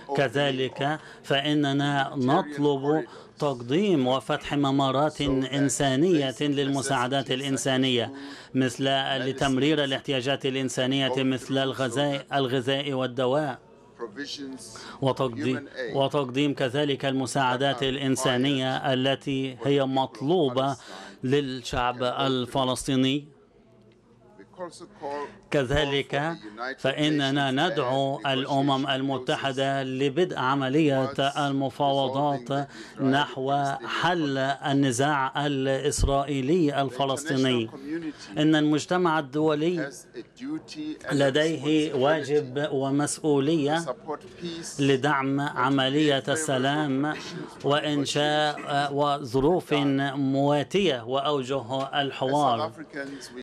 كذلك فإننا نطلب تقديم وفتح ممرات إنسانية للمساعدات الإنسانية، مثل لتمرير الاحتياجات الإنسانية مثل الغذاء والدواء، وتقديم كذلك المساعدات الإنسانية التي هي مطلوبة للشعب الفلسطيني. كذلك فإننا ندعو الأمم المتحدة لبدء عملية المفاوضات نحو حل النزاع الإسرائيلي الفلسطيني. إن المجتمع الدولي لديه واجب ومسؤولية لدعم عملية السلام وإنشاء وظروف مواتية وأوجه الحوار.